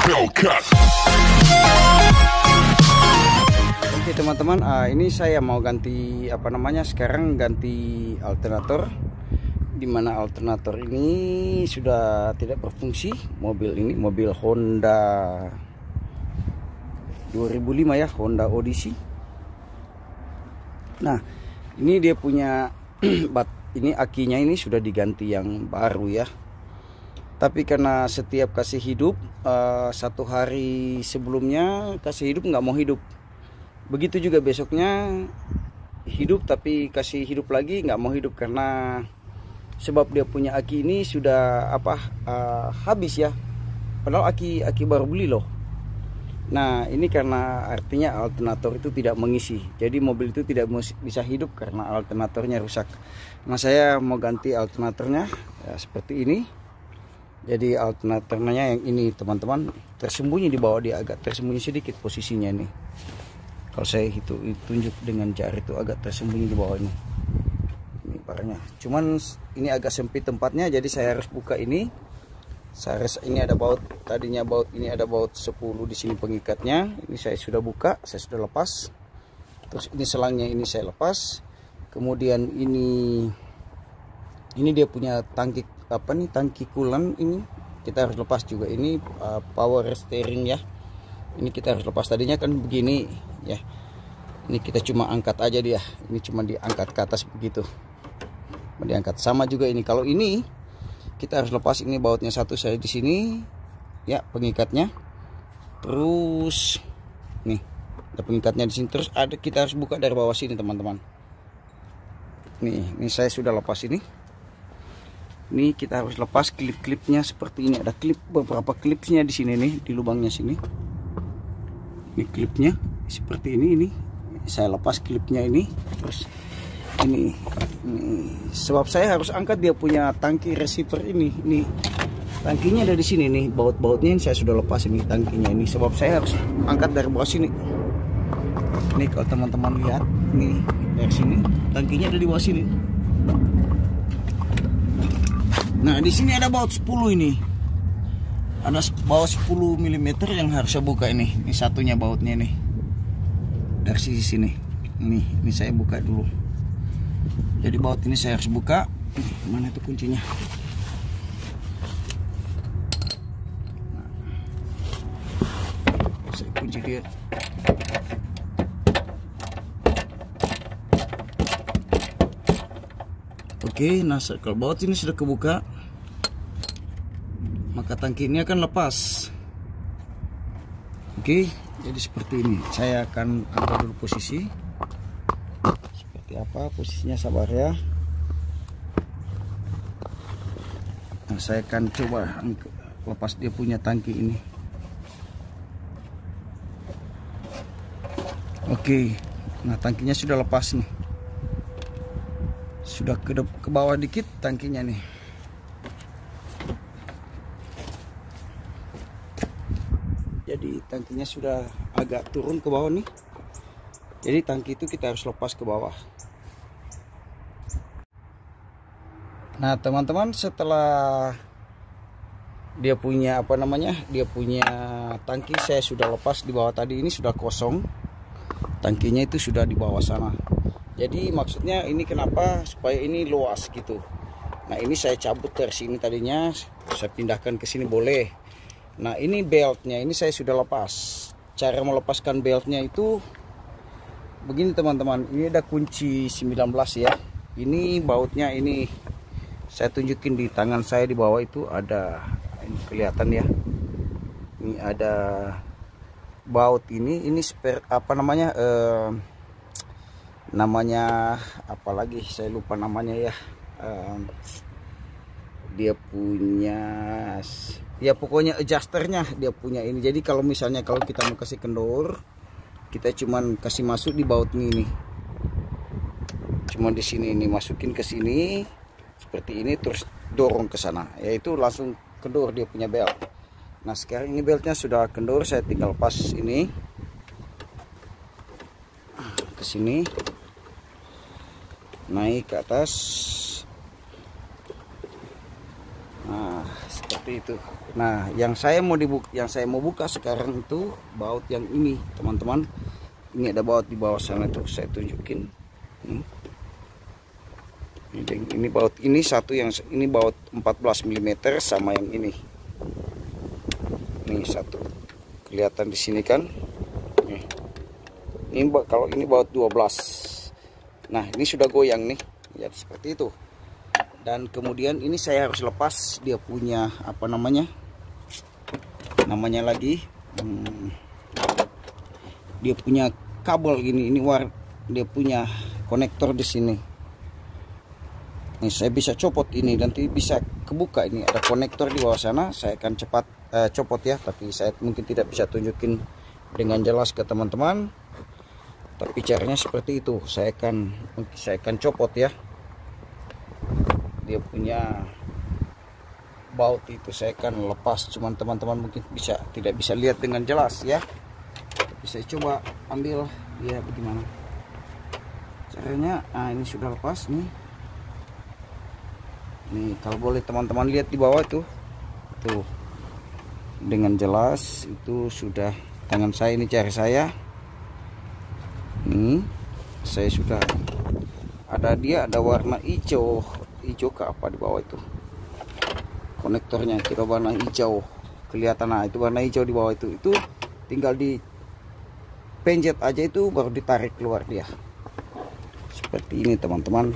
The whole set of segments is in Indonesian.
Oke teman-teman, ini saya mau ganti sekarang ganti alternator, dimana alternator ini sudah tidak berfungsi. Mobil ini mobil Honda 2005 ya, Honda Odyssey. Nah ini dia punya ini akinya ini sudah diganti yang baru ya, tapi karena setiap kasih hidup satu hari sebelumnya kasih hidup nggak mau hidup, begitu juga besoknya hidup tapi kasih hidup lagi nggak mau hidup, karena sebab dia punya aki ini sudah habis ya, padahal aki baru beli loh. Nah ini karena artinya alternator itu tidak mengisi, jadi mobil itu tidak bisa hidup karena alternatornya rusak. Nah saya mau ganti alternatornya ya, seperti ini. Jadi alternatornya yang ini teman-teman, tersembunyi di bawah, dia agak tersembunyi sedikit posisinya ini. Kalau saya tunjuk dengan jari itu agak tersembunyi di bawah ini barangnya. Cuman ini agak sempit tempatnya, jadi saya harus buka ini. Ini ada baut, tadinya baut ini ada baut 10 di sini pengikatnya. Ini saya sudah buka, saya sudah lepas. Terus ini selangnya ini saya lepas. Kemudian ini dia punya tangki tangki coolant, ini kita harus lepas juga. Ini power steering ya. Ini kita harus lepas, tadinya kan begini ya. Ini kita cuma angkat aja dia. Ini cuma diangkat ke atas begitu. Diangkat sama juga ini. Kalau ini kita harus lepas, ini bautnya satu saya di sini ya, pengikatnya. Terus nih ada pengikatnya di sini. Terus kita harus buka dari bawah sini teman-teman. Ini saya sudah lepas ini. Ini kita harus lepas klip-klipnya seperti ini. Ada klip, beberapa klipsnya di sini nih, di lubangnya sini. Ini klipnya seperti ini. Saya lepas klipnya ini. Terus ini sebab saya harus angkat dia punya tangki receiver ini. Tangkinya ada di sini nih, baut-bautnya ini saya sudah lepas ini tangkinya ini, sebab saya harus angkat dari bawah sini. Ini kalau teman-teman lihat nih, dari sini tangkinya ada di bawah sini. Nah di sini ada baut 10 ini, ada baut 10 mm yang harus saya buka ini. Ini satunya bautnya nih dari sisi sini. Ini saya buka dulu. Jadi baut ini saya harus buka. Mana itu kuncinya? Nah, saya kunci dia. Oke, nah kalau baut ini sudah kebuka, maka tangki ini akan lepas. Oke, jadi seperti ini. Saya akan angkat dulu posisi. Apa posisinya, sabar ya. Nah, saya akan coba lepas dia punya tangki ini. Oke, nah tangkinya sudah lepas nih, sudah ke bawah dikit tangkinya nih. Jadi tangkinya sudah agak turun ke bawah nih. Jadi tangki itu kita harus lepas ke bawah. Nah teman-teman, setelah dia punya dia punya tangki saya sudah lepas di bawah tadi, ini sudah kosong. Tangkinya itu sudah di bawah sana. Jadi maksudnya ini kenapa, supaya ini luas gitu. Nah ini saya cabut dari sini tadinya, saya pindahkan ke sini boleh. Nah ini beltnya ini saya sudah lepas. Cara melepaskan beltnya itu begini teman-teman. Ini ada kunci 19 ya. Ini bautnya ini. Saya tunjukin di tangan saya di bawah itu ada, ini kelihatan ya. Ini ada baut ini spare namanya apalagi saya lupa namanya ya. Dia punya ya pokoknya adjusternya dia punya ini. Jadi kalau misalnya kalau kita mau kasih kendor, kita cuman kasih masuk di baut ini. Cuma di sini ini masukin ke sini. Seperti ini, terus dorong ke sana, yaitu langsung kendor dia punya belt. Nah sekarang ini beltnya sudah kendor, saya tinggal pas ini ke sini, naik ke atas. Nah seperti seperti itu. Nah, yang saya mau buka sekarang itu baut yang ini, teman-teman. Ini ada baut di bawah sana tuh, saya tunjukin. Ini baut ini satu, yang ini baut 14 mm sama yang ini. Ini satu. Kelihatan di sini kan? Ini kalau ini baut 12. Nah, ini sudah goyang nih. Ya seperti itu. Dan kemudian ini saya harus lepas dia punya apa namanya? Namanya lagi dia punya kabel ini dia punya konektor di sini. Ini saya bisa copot ini, nanti bisa kebuka. Ini ada konektor di bawah sana. Saya akan cepat copot ya, tapi saya mungkin tidak bisa tunjukin dengan jelas ke teman-teman. Tapi caranya seperti itu. Saya akan copot ya. Dia punya baut itu saya akan lepas. Cuman teman-teman mungkin tidak bisa lihat dengan jelas ya. Tapi saya coba ambil ya bagaimana caranya. Nah, ini sudah lepas nih. Nih, kalau boleh teman-teman lihat di bawah tuh dengan jelas itu sudah tangan saya, ini jari saya. Nih, saya sudah ada warna hijau ke apa di bawah itu. Konektornya kita warna hijau. Kelihatan, nah itu warna hijau di bawah itu. Itu tinggal di penjet aja itu baru ditarik keluar dia. Seperti ini, teman-teman.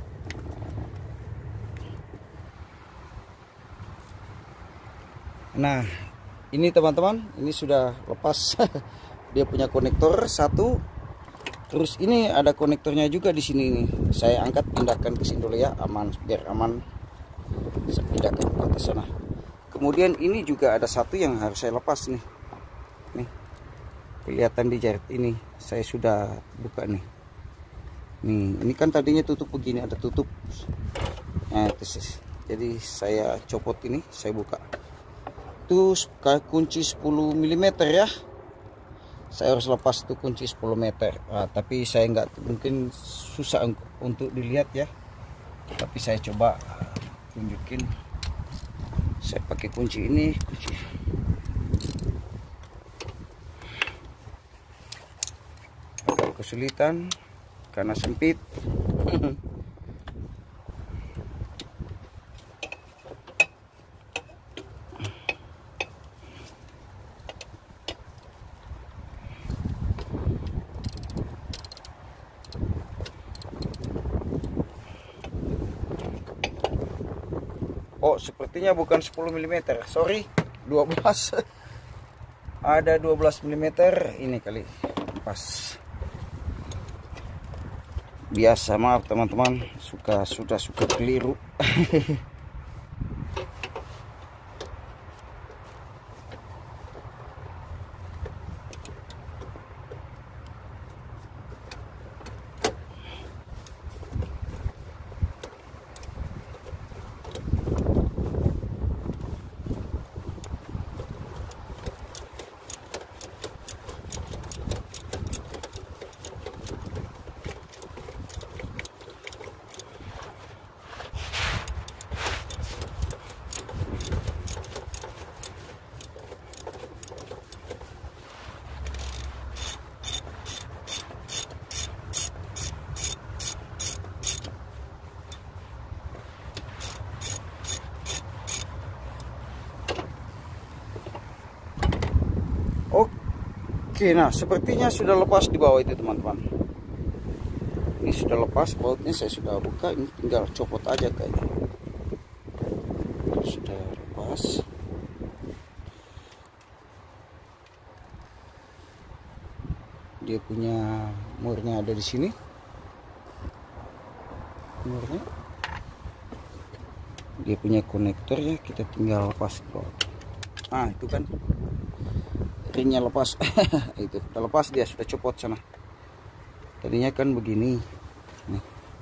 Nah, ini teman-teman, ini sudah lepas. Dia punya konektor satu. Terus ini ada konektornya juga di sini nih. Saya angkat, pindahkan ke sini dulu ya, biar aman. Saya pindahkan ke atas sana. Kemudian ini juga ada satu yang harus saya lepas nih. Nih. Kelihatan di jari ini. Saya sudah buka nih. Nih, ini kan tadinya tutup begini, ada tutup. Nah, jadi saya copot ini, saya buka. Itu kunci 10 mm ya. Saya harus lepas tuh kunci 10 meter. Tapi saya nggak, mungkin susah untuk dilihat ya. Tapi saya coba tunjukin. Saya pakai kunci ini, agak kesulitan karena sempit. Oh, sepertinya bukan 10 mm, sorry, 12. Ada 12 mm ini kali pas. Biasa, maaf teman-teman, sudah suka keliru. Oke, nah sepertinya sudah lepas di bawah itu teman-teman. Ini sudah lepas bautnya, saya sudah buka. Ini tinggal copot aja kayaknya. Sudah lepas. Dia punya murnya ada di sini. Murnya. Dia punya konektor ya, kita tinggal lepas ke bawah. Ah, itu kan. Ringnya lepas. Itu udah lepas, dia sudah copot sana. Tadinya kan begini nih.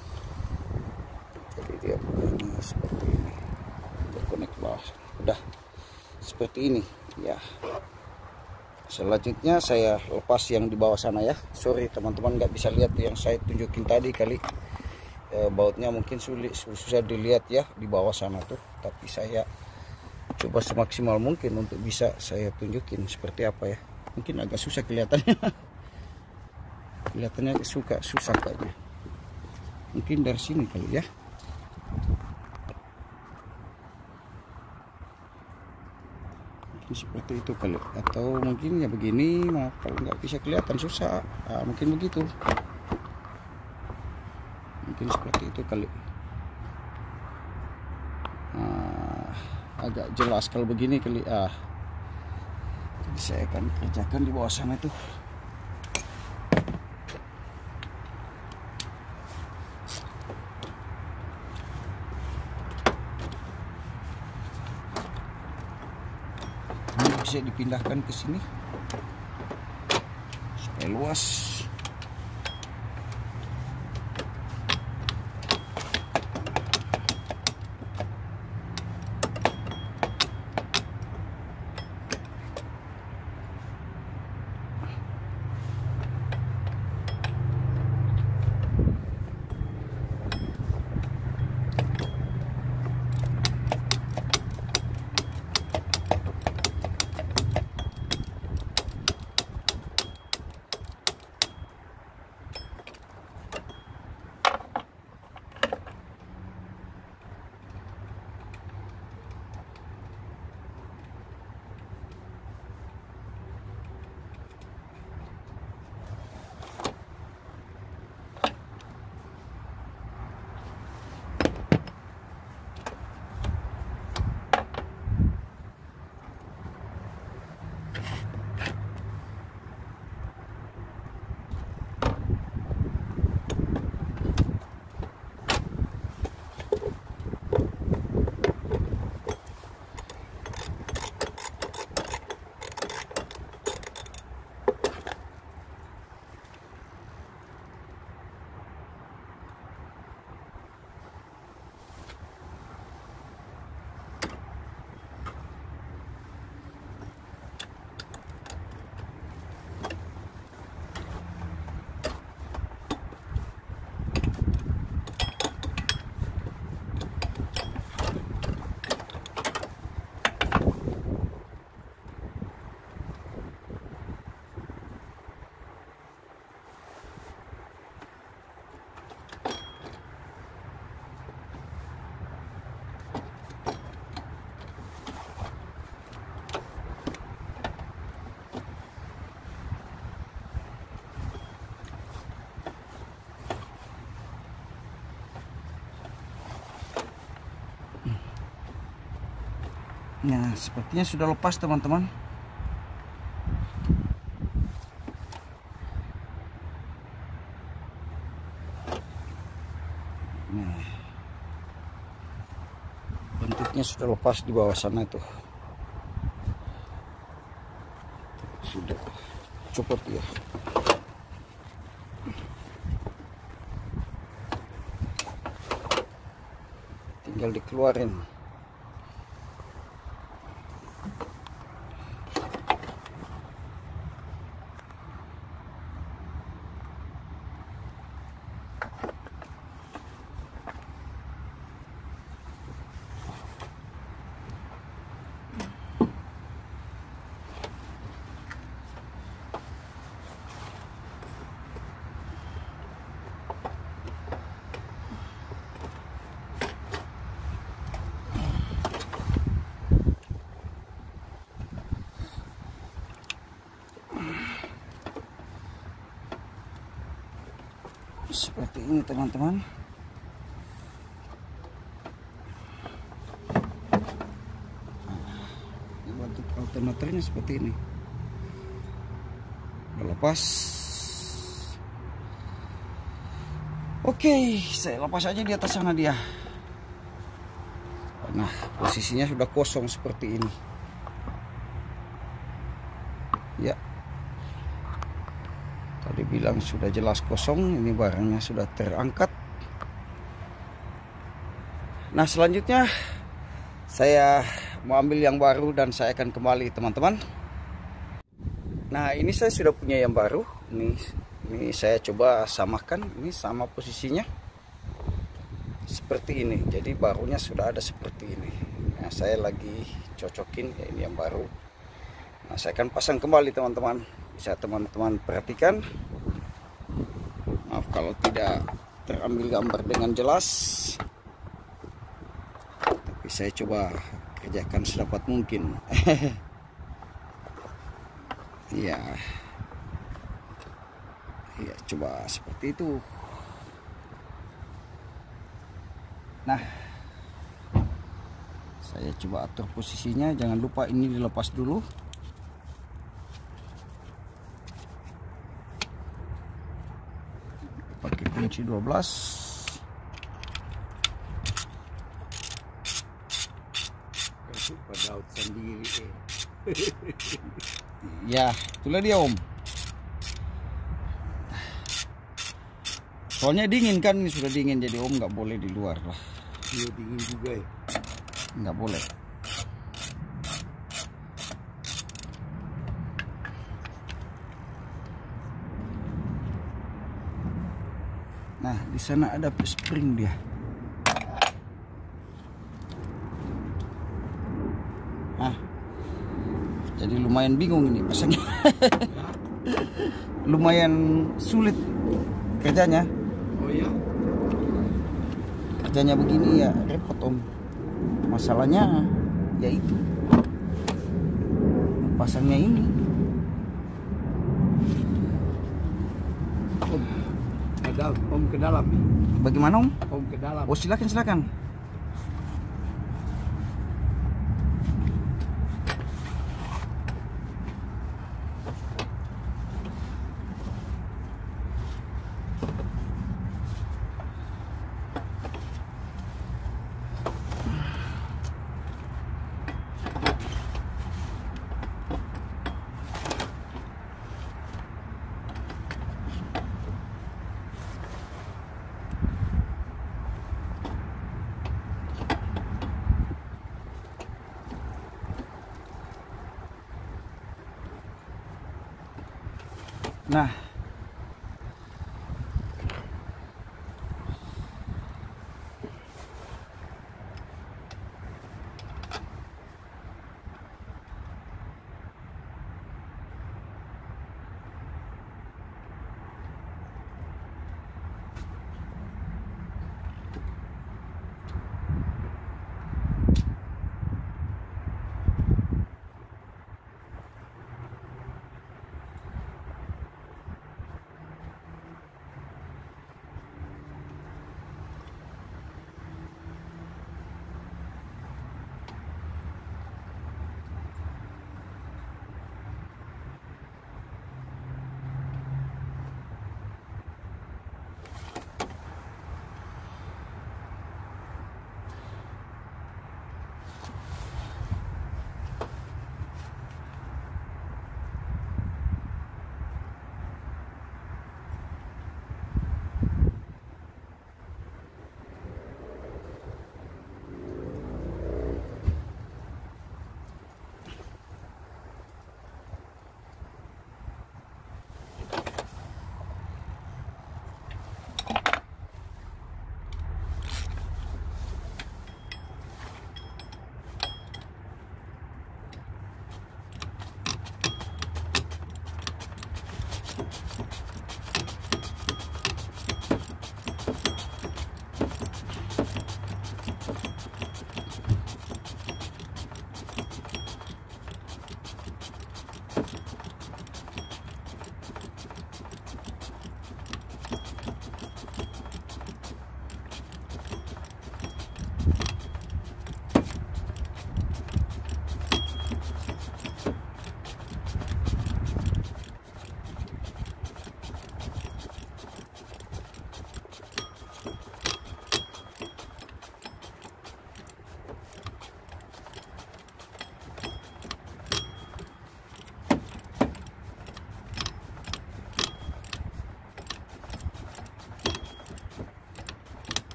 Jadi dia begini seperti ini, berkonek bawah. Udah seperti ini ya. Selanjutnya saya lepas yang di bawah sana ya. Sorry teman-teman, nggak bisa lihat yang saya tunjukin tadi kali. Bautnya mungkin susah dilihat ya di bawah sana tuh, tapi saya coba semaksimal mungkin untuk bisa saya tunjukin seperti apa ya. Mungkin agak susah kelihatannya. Kelihatannya susah kayaknya. Mungkin dari sini kali ya. Mungkin seperti itu kali, atau mungkin ya begini. Nah, kalau nggak bisa kelihatan susah, mungkin begitu. Mungkin seperti itu kali. Agak jelas kalau begini kali. Jadi saya akan kerjakan di bawah sana tuh. Ini bisa dipindahkan ke sini supaya luas. Nah, sepertinya sudah lepas teman-teman. Nah, bentuknya sudah lepas di bawah sana itu. Sudah copot ya. Tinggal dikeluarin. Seperti ini teman-teman. Bentuk alternatifnya seperti ini. Udah lepas. Oke, saya lepas aja di atas sana dia. Nah, posisinya sudah kosong seperti ini. Ya. Tadi bilang sudah jelas kosong, ini barangnya sudah terangkat. Nah, selanjutnya saya mau ambil yang baru dan saya akan kembali teman-teman. Nah, ini saya sudah punya yang baru. Ini saya coba samakan, ini sama posisinya seperti ini. Jadi barunya sudah ada seperti ini. Nah, saya lagi cocokin ya, ini yang baru. Nah, saya akan pasang kembali teman-teman. Bisa teman-teman perhatikan. Maaf kalau tidak terambil gambar dengan jelas. Tapi saya coba kerjakan sedapat mungkin. Ya. Ya, coba seperti itu. Nah, saya coba atur posisinya, jangan lupa ini dilepas dulu. Pakai kunci 12. Ya, itulah dia Om. Soalnya dingin kan, ini sudah dingin, jadi Om nggak boleh di luar lah. Iya, dingin juga ya. Nggak boleh. Nah, di sana ada spring dia. Nah, jadi lumayan bingung ini pasangnya. Lumayan sulit kerjanya. Oh ya. Kerjanya begini ya repot Om. Masalahnya yaitu pasangnya ini. Om ke dalam. Bagaimana Om? Om ke dalam. Oh, silakan. Nah,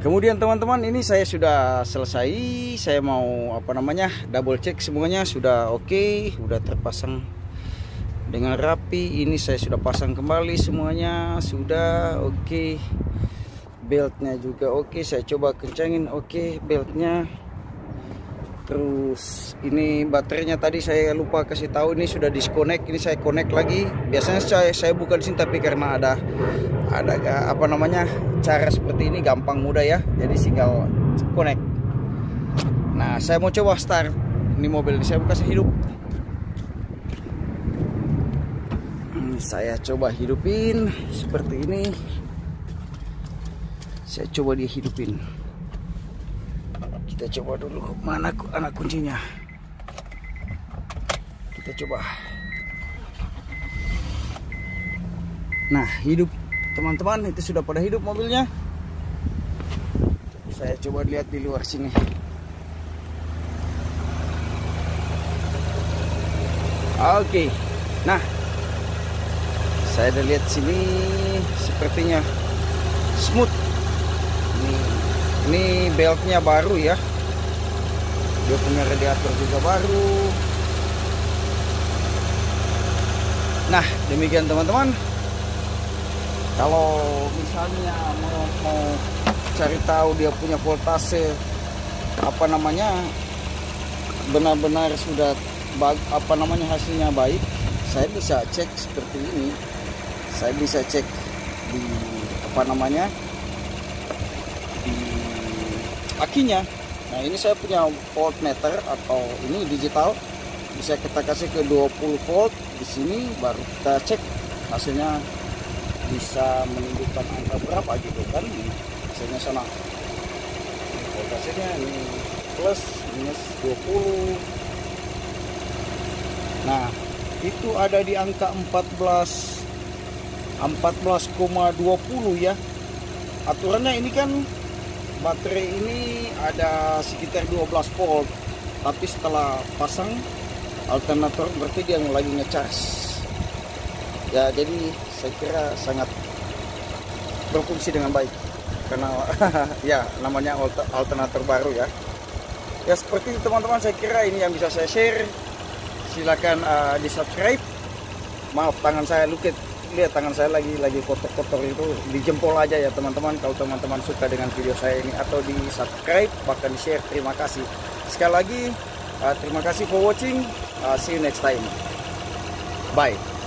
Kemudian teman-teman, ini saya sudah selesai. Saya mau double check semuanya sudah oke, sudah terpasang dengan rapi. Ini saya sudah pasang kembali semuanya sudah oke. Beltnya juga oke, saya coba kencangin oke beltnya. Terus ini baterainya tadi saya lupa kasih tahu, ini sudah disconnect. Ini saya connect lagi. Biasanya saya buka di sini, tapi karena ada cara seperti ini gampang mudah ya. Jadi tinggal connect. Nah, saya mau coba start ini mobil. Saya mau kasih hidup. Saya coba hidupin seperti ini. Saya coba dia hidupin. Kita coba dulu mana anak kuncinya. Kita coba. Nah, hidup teman-teman, itu sudah pada hidup mobilnya. Saya coba lihat di luar sini. Oke. Nah, saya udah lihat sini sepertinya smooth. Ini beltnya baru ya. Dia punya radiator juga baru. Nah, demikian teman-teman. Kalau misalnya mau cari tahu dia punya voltase benar-benar sudah hasilnya baik, saya bisa cek seperti ini. Saya bisa cek di di akinya. Nah, ini saya punya voltmeter atau ini digital, bisa kita kasih ke 20 volt di sini, baru kita cek hasilnya bisa menunjukkan angka berapa gitu kan. Hasilnya sana voltasenya ini plus minus 20. Nah, itu ada di angka 14,20 ya. Aturannya ini kan baterai ini ada sekitar 12 volt, tapi setelah pasang alternator berarti dia lagi ngecas ya. Jadi saya kira sangat berfungsi dengan baik karena ya namanya alternator baru ya. Ya seperti itu teman-teman, saya kira ini yang bisa saya share. Silakan di subscribe. Maaf, tangan saya lihat tangan saya lagi kotor-kotor, itu di jempol aja ya teman-teman. Kalau teman-teman suka dengan video saya ini atau di subscribe bahkan di share, terima kasih sekali lagi. Terima kasih for watching. See you next time. Bye.